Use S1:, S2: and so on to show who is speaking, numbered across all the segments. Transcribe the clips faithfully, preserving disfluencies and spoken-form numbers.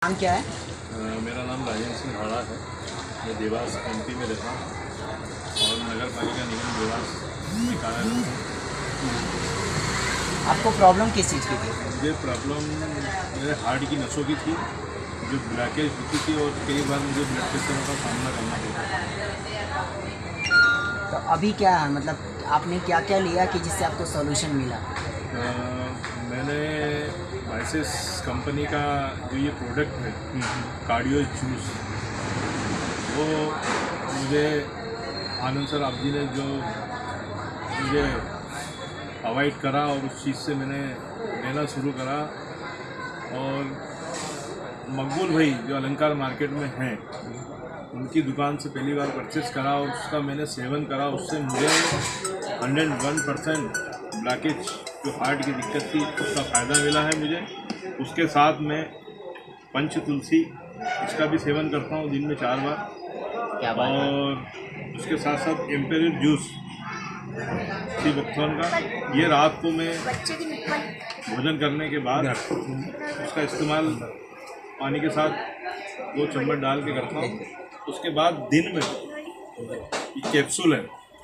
S1: नाम क्या है?
S2: uh, मेरा नाम राजेंद्र सिंह हाड़ा है। मैं देवास एमपी में रहता हूँ और नगर पालिका निगम देवास में कार्यरत हूँ।
S1: आपको प्रॉब्लम किस चीज़ की थी?
S2: मुझे प्रॉब्लम मेरे हार्ट की नसों की थी, जो ब्लॉकेज होती थी और कई बार मुझे ब्लड प्रेशर का सामना करना पड़ा।
S1: तो अभी क्या है, मतलब आपने क्या क्या लिया कि जिससे आपको सॉल्यूशन मिला?
S2: uh, मैंने वाइसेस कंपनी का जो ये प्रोडक्ट है कार्डियो जूस, वो मुझे आनंद सर आप जी ने जो मुझे अवॉइड करा और उस चीज़ से मैंने लेना शुरू करा। और मकबूल भाई जो अलंकार मार्केट में हैं, उनकी दुकान से पहली बार परचेस करा और उसका मैंने सेवन करा। उससे मुझे हंड्रेड वन परसेंट ब्लॉकेज जो हार्ट की दिक्कत थी उसका फ़ायदा मिला है मुझे। उसके साथ मैं पंच तुलसी इसका भी सेवन करता हूँ दिन में चार बार।
S1: क्या बात है?
S2: और उसके साथ साथ एम्पेरियल जूस सी बक्थौन का, ये रात को मैं भोजन करने के बाद उसका इस्तेमाल पानी के साथ दो चम्मच डाल के करता हूँ। उसके बाद दिन में ये कैप्सूल है,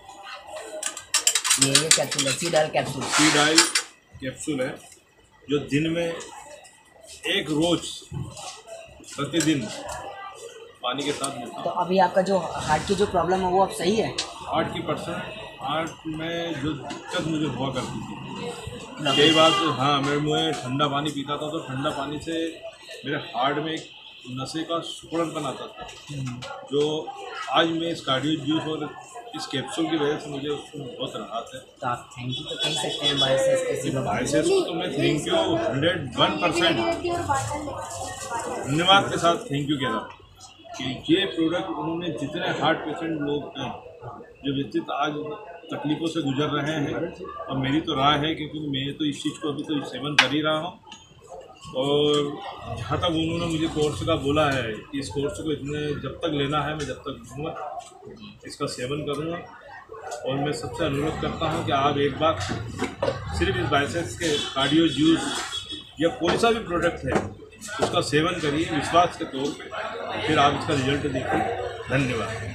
S1: ये ये कैप्सूल है, C dial capsule
S2: C dial capsule है, जो दिन में एक रोज प्रतिदिन पानी के साथ मिलता।
S1: तो अभी आपका जो हार्ट की जो प्रॉब्लम है वो अब सही है?
S2: हार्ट की परसेंट हार्ट में जो दिक्कत मुझे हुआ करती थी कई बार, तो हाँ मैं मुँह ठंडा पानी पीता था तो ठंडा पानी से मेरे हार्ट में एक नशे का सिकुड़नपन आता था, जो आज मैं इस कार्डियो जूस और इस कैप्सूल की वजह से मुझे उसमें बहुत राहत है।
S1: तो आप थैंक यू तो कह सकते हैं बायसेस के
S2: बायसेस को तो मैं thank you hundred one percent धन्यवाद के साथ थैंक यू कह रहा हूँ कि ये प्रोडक्ट उन्होंने जितने हार्ट पेशेंट लोग हैं जो व्यक्तित्व आज तकलीफ़ों से गुजर रहे हैं, और मेरी तो राय है क्योंकि मैं तो इस चीज़ को अभी तो सेवन कर ही रहा हूँ। और जहाँ तक उन्होंने मुझे कोर्स का बोला है कि इस कोर्स को इतने जब तक लेना है मैं जब तक लूँगा, इसका सेवन करूँगा। और मैं सबसे अनुरोध करता हूँ कि आप एक बार सिर्फ इस बायसेस के कार्डियो जूस या कोई सा भी प्रोडक्ट है उसका सेवन करिए विश्वास के तौर पे, फिर आप इसका रिजल्ट देखिए। धन्यवाद।